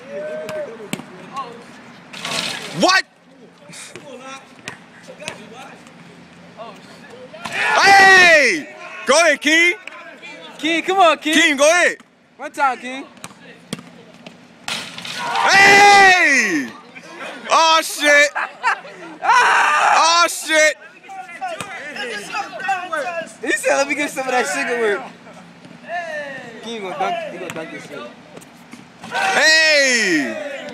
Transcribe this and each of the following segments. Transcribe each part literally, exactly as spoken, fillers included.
What? Hey! Go ahead, King. King, come on, King. King, go ahead. One time, King. Hey! Oh shit! Oh shit! He said, "Let me get some of that sugar work." King gonna dunk. He gonna dunk this shit. Hey!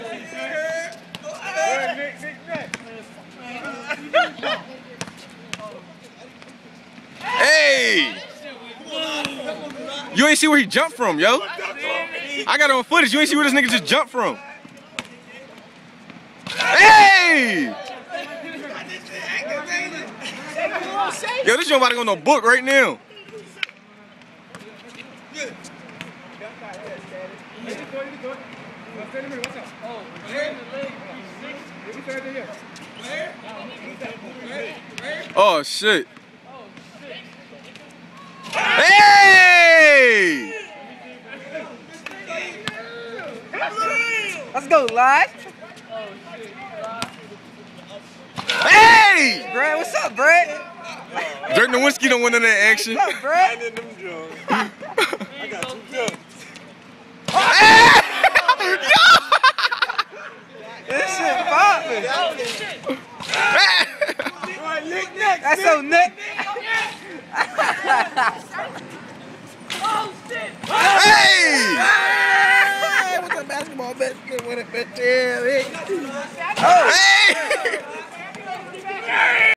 Hey! You ain't see where he jumped from, yo. I got it on footage. You ain't see where this nigga just jumped from. Hey! Yo, this joint about to go in the book right now. Oh shit. Hey! Let's go live. Hey! Brad, what's up, Brad? Dirk Nowitzki don't win in that action. What's up, Brad? I got two jumps. This shit poppin'. That's so Nick. Hey! What's up, basketball bet? Good winning bet. Yeah, Hey!